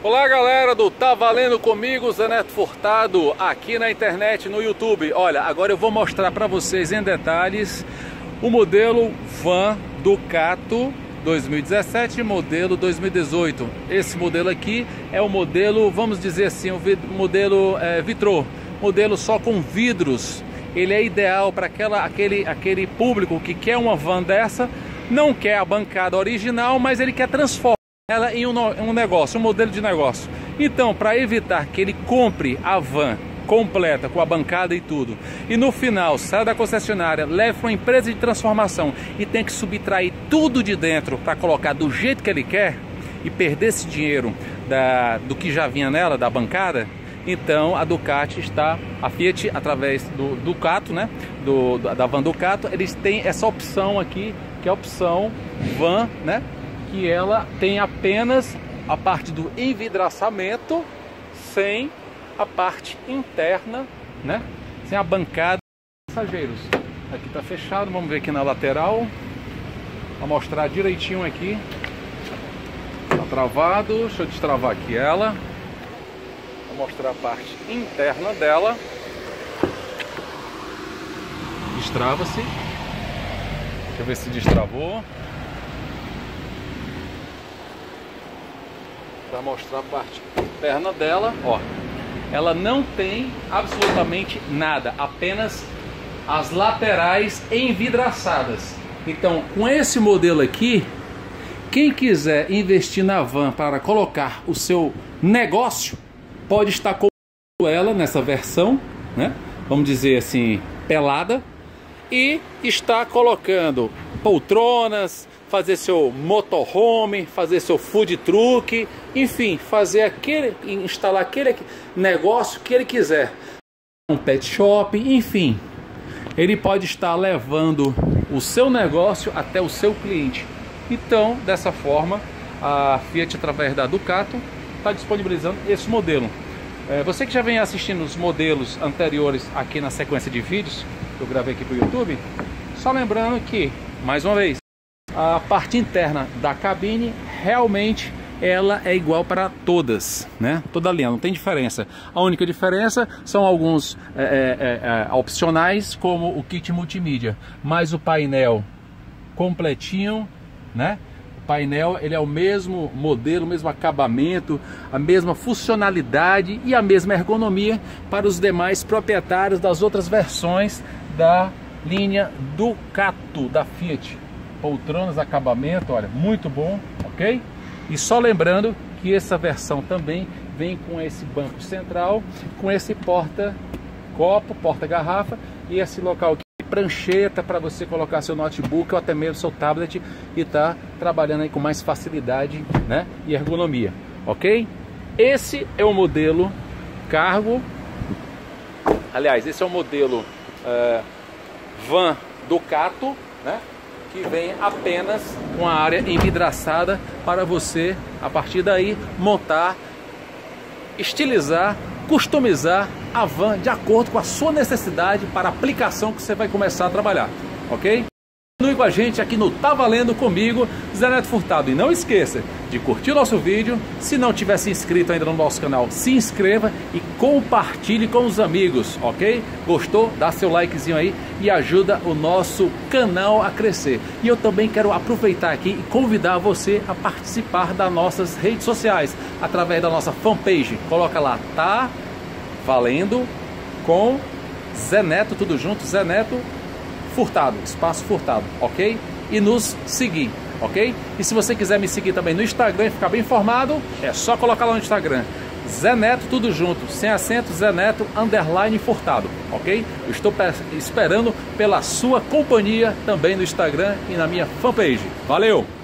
Olá galera do Tá Valendo Comigo, Zé Neto Furtado, aqui na internet, no YouTube. Olha, agora eu vou mostrar para vocês em detalhes o modelo Van Ducato 2017 modelo 2018. Esse modelo aqui é o modelo, vamos dizer assim, o modelo vitrô, modelo só com vidros. Ele é ideal para aquele público que quer uma van dessa, não quer a bancada original, mas ele quer transformar ela em um negócio, um modelo de negócio. Então, para evitar que ele compre a van completa, com a bancada e tudo, e no final saia da concessionária, leve para uma empresa de transformação e tem que subtrair tudo de dentro para colocar do jeito que ele quer e perder esse dinheiro do que já vinha nela, da bancada, então a Ducati a Fiat, através do Ducato, né, da Van Ducato, eles têm essa opção aqui, que é a opção Van, né, que ela tem apenas a parte do envidraçamento, sem a parte interna, né? Sem a bancada de passageiros. Aqui está fechado, vamos ver aqui na lateral. Vou mostrar direitinho aqui. Está travado, deixa eu destravar aqui ela. Vou mostrar a parte interna dela. Destrava-se. Deixa eu ver se destravou. Para mostrar a parte interna dela, ó. Ela não tem absolutamente nada, apenas as laterais envidraçadas. Então, com esse modelo aqui, quem quiser investir na van para colocar o seu negócio, pode estar comprando ela nessa versão, né? Vamos dizer assim, pelada, e está colocando poltronas, fazer seu motorhome, fazer seu food truck, enfim, instalar aquele negócio que ele quiser, um pet shop, enfim, ele pode estar levando o seu negócio até o seu cliente. Então, dessa forma, a Fiat, através da Ducato, está disponibilizando esse modelo. Você que já vem assistindo os modelos anteriores aqui na sequência de vídeos que eu gravei aqui para o YouTube, só lembrando que, mais uma vez, a parte interna da cabine realmente ela é igual para todas, né? Toda linha, não tem diferença. A única diferença são alguns opcionais, como o kit multimídia, mas o painel completinho, né? O painel, ele é o mesmo modelo, o mesmo acabamento, a mesma funcionalidade e a mesma ergonomia para os demais proprietários das outras versões da linha Ducato da Fiat. Poltronas, acabamento, olha, muito bom, ok? E só lembrando que essa versão também vem com esse banco central, com esse porta-copo, porta-garrafa e esse local aqui, prancheta para você colocar seu notebook ou até mesmo seu tablet e tá trabalhando aí com mais facilidade, né? E ergonomia, ok? Esse é o modelo cargo, aliás, esse é o modelo Van Ducato, né? Que vem apenas com a área envidraçada para você, a partir daí, montar, estilizar, customizar a van de acordo com a sua necessidade para a aplicação que você vai começar a trabalhar, ok? Continue com a gente aqui no Tá Valendo Comigo, Zé Neto Furtado. E não esqueça de curtir o nosso vídeo. Se não tiver se inscrito ainda no nosso canal, se inscreva e compartilhe com os amigos, ok? Gostou? Dá seu likezinho aí e ajuda o nosso canal a crescer. E eu também quero aproveitar aqui e convidar você a participar das nossas redes sociais, através da nossa fanpage. Coloca lá, Tá Valendo com Zé Neto, tudo junto, Zé Neto Furtado, espaço Furtado, ok? E nos seguir, ok? E se você quiser me seguir também no Instagram e ficar bem informado, é só colocar lá no Instagram, Zé Neto, tudo junto, sem acento, Zé Neto, _Furtado, ok? Eu estou esperando pela sua companhia também no Instagram e na minha fanpage. Valeu!